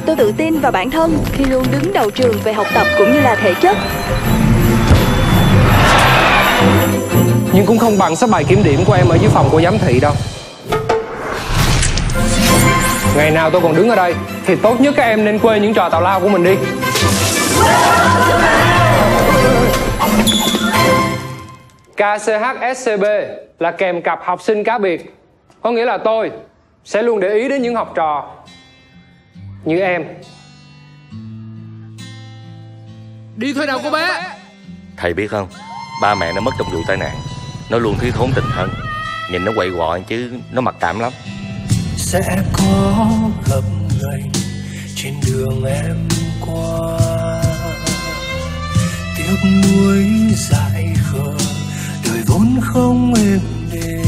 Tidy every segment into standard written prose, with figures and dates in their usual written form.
tôi tự tin vào bản thân khi luôn đứng đầu trường về học tập cũng như là thể chất. Nhưng cũng không bằng số bài kiểm điểm của em ở dưới phòng cô giám thị đâu. Ngày nào tôi còn đứng ở đây thì tốt nhất các em nên quên những trò tào lao của mình đi. KCHSCB là kèm cặp học sinh cá biệt. Có nghĩa là tôi sẽ luôn để ý đến những học trò như em. Đi thôi nào cô bé. Thầy biết không, ba mẹ nó mất trong vụ tai nạn. Nó luôn thiếu thốn tình thân. Nhìn nó quậy quọ chứ nó mặc cảm lắm. Sẽ có gặp ngày trên đường em qua, tiếc nuối dại khờ, đời vốn không êm đềm.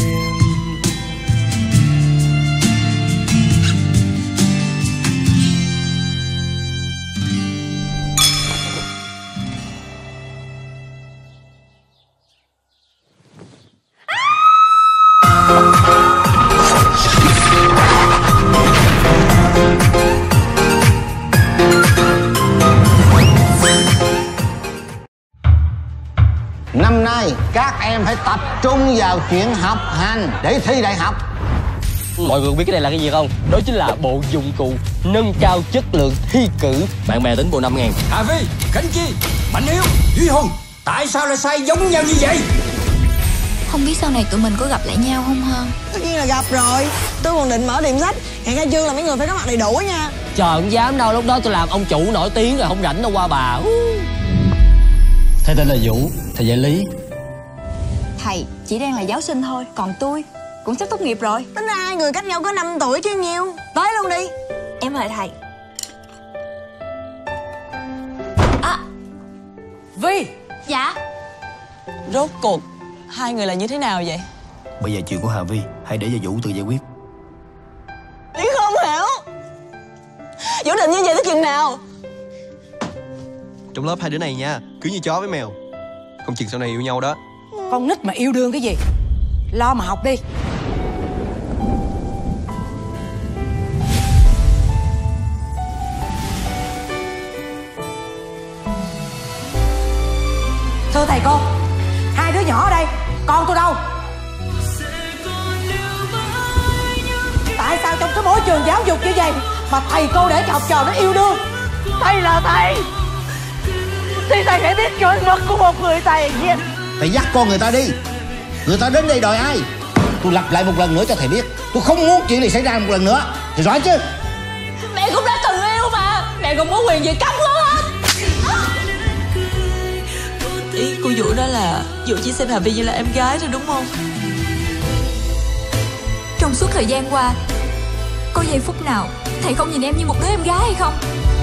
Năm nay các em phải tập trung vào chuyện học hành để thi đại học. Mọi người biết cái này là cái gì không? Đó chính là bộ dụng cụ nâng cao chất lượng thi cử. Bạn bè tính bộ 5.000. Hà Vi, Khánh Chi, Mạnh Hiếu, Duy Hùng, tại sao lại sai giống nhau như vậy? Không biết sau này tụi mình có gặp lại nhau không ha? Tất nhiên là gặp rồi. Tôi còn định mở tiệm sách. Hẹn khai trương là mấy người phải có mặt đầy đủ nha. Trời không dám đâu, lúc đó tôi làm ông chủ nổi tiếng rồi, không rảnh đâu qua bà. Thầy tên là Vũ, thầy dạy lý. Thầy chỉ đang là giáo sinh thôi, còn tôi cũng sắp tốt nghiệp rồi. Tính ra hai người cách nhau có 5 tuổi chứ nhiêu. Tới luôn đi. Em mời thầy. Vi. Dạ. Rốt cuộc hai người là như thế nào vậy? Bây giờ chuyện của Hà Vi hãy để cho Vũ tự giải quyết. Ý không hiểu. Vũ định như vậy tới chừng nào? Trong lớp hai đứa này nha, cứ như chó với mèo. Không chừng sau này yêu nhau đó. Con nít mà yêu đương cái gì? Lo mà học đi. Thưa thầy cô, hai đứa nhỏ ở đây, con tôi đâu? Tại sao trong cái môi trường giáo dục như vậy mà thầy cô để cho học trò nó yêu đương? Thầy là thầy thì thầy phải biết chuẩn mực của một người thầy nha. Thầy dắt con người ta đi. Người ta đến đây đòi ai? Tôi lặp lại một lần nữa cho thầy biết, tôi không muốn chuyện này xảy ra một lần nữa. Thầy rõ chứ? Mẹ cũng đã từng yêu mà. Mẹ không có quyền gì cấm luôn hết. Ý của Vũ đó là Vũ chỉ xem Hà Vi như là em gái thôi đúng không? Trong suốt thời gian qua, có giây phút nào thầy không nhìn em như một đứa em gái hay không?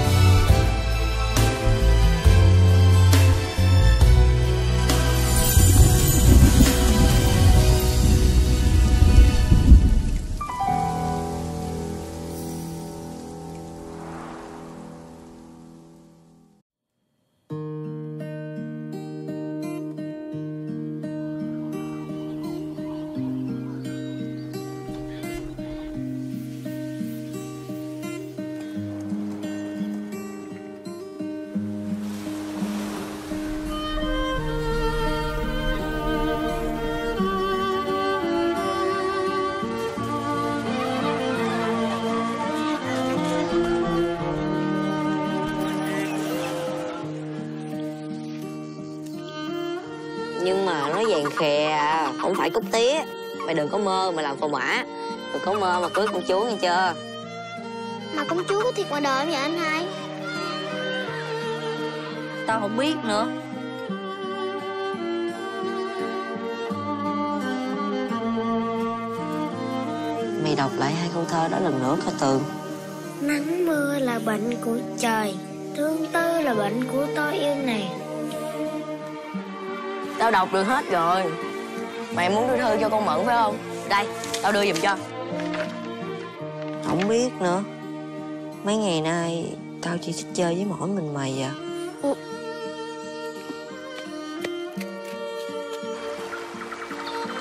Nhưng mà nó vàng khè à, không phải cúc tía. Mày đừng có mơ mà làm phò mã. Đừng có mơ mà cưới công chúa nghe chưa? Mà công chúa có thiệt ngoài đời không vậy anh hai? Tao không biết nữa. Mày đọc lại hai câu thơ đó lần nữa coi Tường. Nắng mưa là bệnh của trời, thương tư là bệnh của tôi yêu nàng. Tao đọc được hết rồi. Mày muốn đưa thư cho con Mận phải không? Đây, tao đưa giùm cho. Không biết nữa. Mấy ngày nay tao chỉ thích chơi với mỗi mình mày à.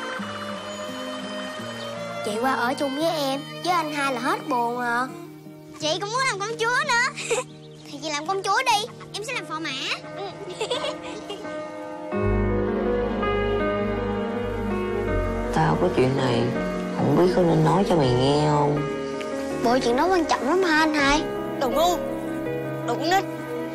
Chị qua ở chung với em, với anh hai là hết buồn à. Chị cũng muốn làm công chúa nữa. Thì chị làm công chúa đi, em sẽ làm phò mã. Tao có chuyện này, không biết có nên nói cho mày nghe không? Bộ chuyện đó quan trọng lắm hả anh hai? Đồ ngu, đồ con nít.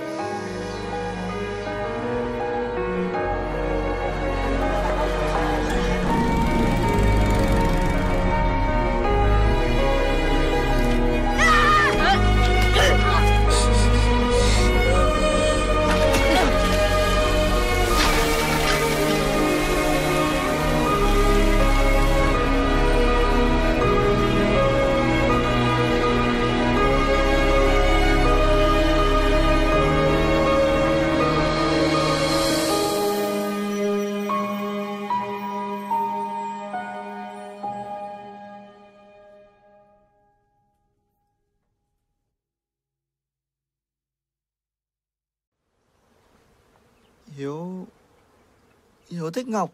Hiếu thích Ngọc.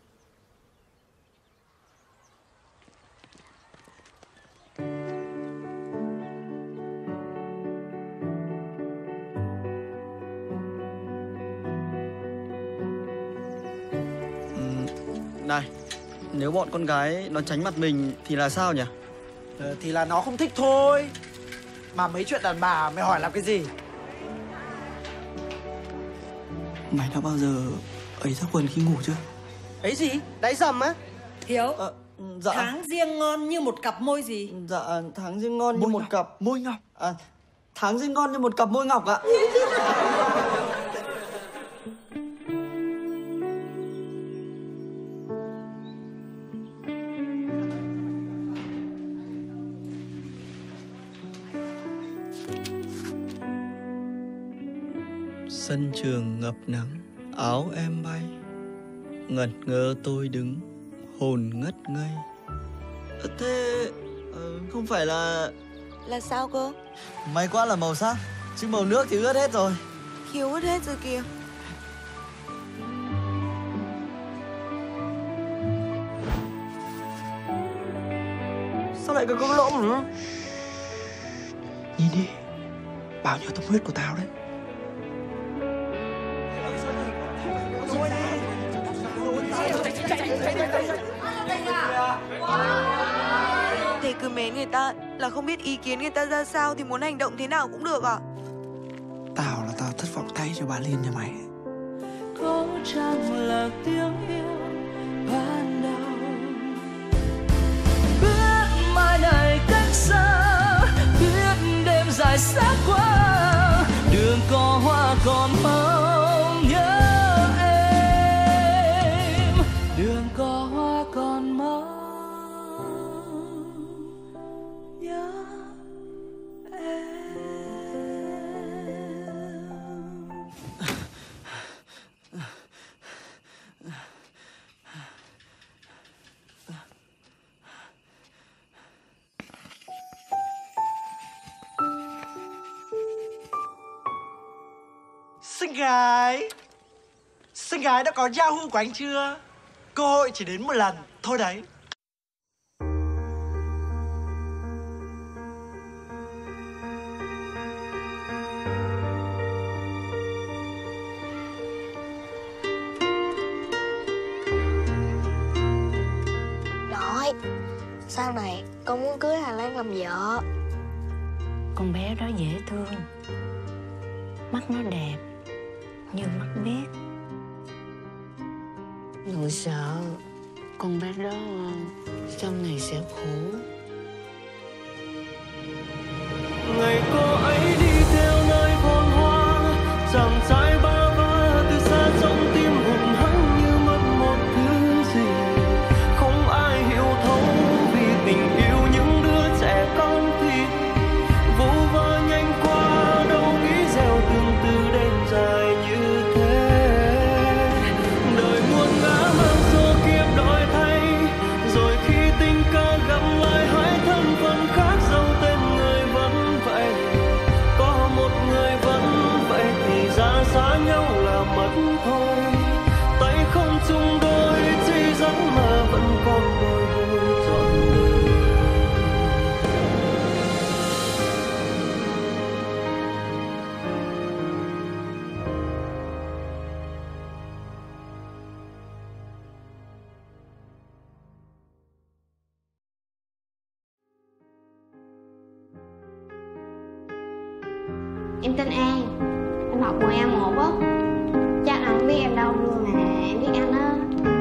Này, nếu bọn con gái nó tránh mặt mình thì là sao nhỉ? Thì là nó không thích thôi. Mà mấy chuyện đàn bà mày hỏi làm cái gì? Mày đã bao giờ ấy ra quần khi ngủ chưa? Ấy gì? Đáy dầm á? Hiếu, dạ. tháng riêng ngon như một cặp môi gì? Dạ, tháng riêng ngon như Môi một ngọc. cặp Môi ngọc. Tháng riêng ngon như một cặp môi ngọc ạ. Sân trường ngập nắng, áo em bay, ngẩn ngơ tôi đứng, hồn ngất ngây. Thế không phải là... Là sao cơ? May quá là màu sắc, chứ màu nước thì ướt hết rồi. Hiếu ướt hết rồi kìa. Sao lại có cái lỗ nữa? Nhìn đi, bao nhiêu tâm huyết của tao đấy. Thầy cứ mến người ta là không biết ý kiến người ta ra sao thì muốn hành động thế nào cũng được à? Tao là tao thất vọng thay cho bà Liên nhà mày. Có chăng là tiếng yêu ban đầu, biết mai này cách xa, biết đêm dài xa quá, đường có hoa còn mong nhớ em, đường có hoa còn mong nhớ em. Xinh gái đã có Yahoo của anh chưa? Cơ hội chỉ đến một lần thôi đấy. Nội, sau này con muốn cưới Hà Lan làm vợ. Con bé đó dễ thương, mắt nó đẹp như mắt biếc. Nội sợ con bé đó sau này sẽ khổ. Ngày cô ấy đi theo nơi phồn hoa, dòng trái ba vá từ xa trong tim hùng hãn như mất một thứ gì. Không ai hiểu thấu vì tình yêu những đứa trẻ con thì vô vơ nhanh qua, đâu nghĩ gieo từng từ đêm dài như thế. Đời muôn ngã mang số kiếp đổi thay, rồi khi tình cờ gặp lại Em tên An. Em học 10A1 á. Chắc anh không biết em đâu luôn mà em biết anh á.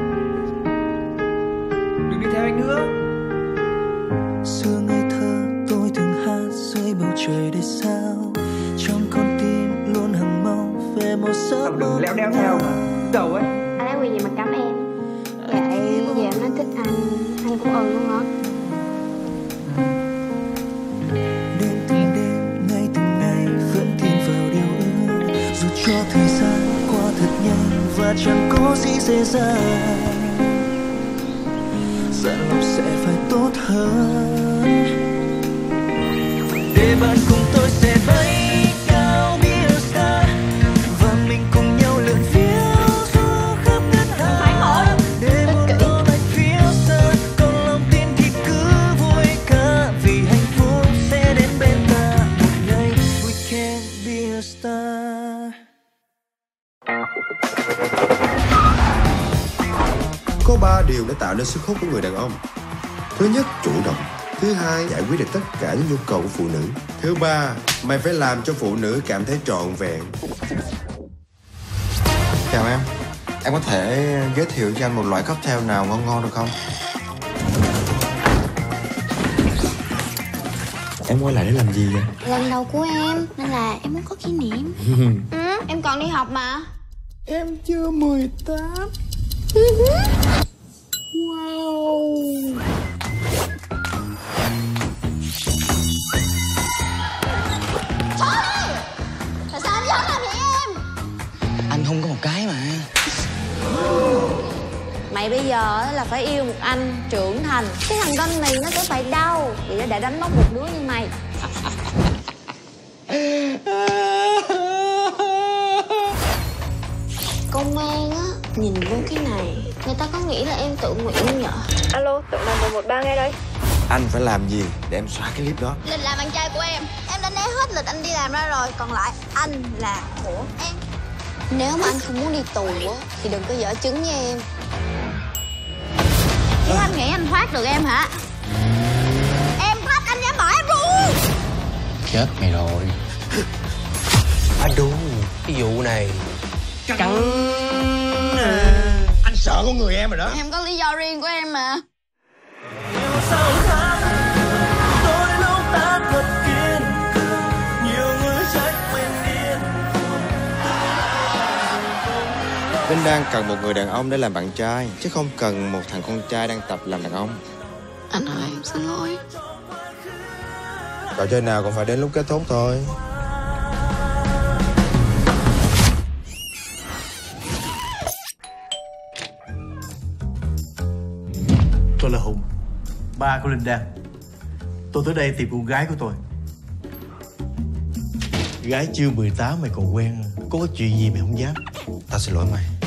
Đừng đi theo anh nữa. Xưa ngây thơ tôi thường hát dưới bầu trời đầy sao, trong con tim luôn hằng mong về một giấc mơ. Đừng leo đeo theo mà đầu ấy. Anh ấy quỳ gì mà cắm em. Vậy giờ em nói thích anh cũng luôn hả? Đêm từng đêm, ngày từng ngày vẫn tin vào điều ước, dù cho thời gian qua thật nhanh và chẳng có gì dễ dàng. Giờ lòng sẽ phải tốt hơn để bạn cùng tôi sẽ bay cao biết xa, và mình cùng nhau lượn phiêu du khắp đất hang. Để một lo lạnh phía xa, còn lòng tin thì cứ vui ca, vì hạnh phúc sẽ đến bên ta một ngày. We can be a star. Có 3 điều để tạo nên sức hút của người đàn ông. Thứ nhất, chủ động. Thứ hai, giải quyết được tất cả những nhu cầu của phụ nữ. Thứ ba, mày phải làm cho phụ nữ cảm thấy trọn vẹn. Chào em có thể giới thiệu cho anh một loại cocktail nào ngon ngon được không? Em quay lại để làm gì vậy? Lần đầu của em nên là em muốn có kỷ niệm. Em còn đi học mà. Em chưa 18. Wow. Thôi đi! Tại sao anh vẫn làm vậy em? Anh không có một cái mà. Mày bây giờ là phải yêu một anh trưởng thành. Cái thằng con này nó có phải đau vì nó đã đánh mất một đứa như mày. Công an á, nhìn vô cái này người ta có nghĩ là em tự nguyện không nhở? Alo, tổng đài 113 nghe đây. Anh phải làm gì để em xóa cái clip đó? Lịch là bạn trai của em đã né hết lịch anh đi làm ra rồi. Còn lại anh là của em. Nếu mà anh không muốn đi tù á thì đừng có giở trứng với em. Chứ anh nghĩ anh thoát được em hả? Em thoát anh dám bỏ em luôn. Chết mày rồi. Đúng, cái vụ này Cắn. Anh sợ con người em rồi đó. Em có lý do riêng của em mà. Vinh đang cần một người đàn ông để làm bạn trai, chứ không cần một thằng con trai đang tập làm đàn ông. Anh ơi, em xin lỗi. Trò chơi nào cũng phải đến lúc kết thúc thôi. Tôi là Hùng, ba của Linh Đan. Tôi tới đây tìm con gái của tôi. Gái chưa 18 mày còn quen, có chuyện gì mày không dám? Tao xin lỗi mày.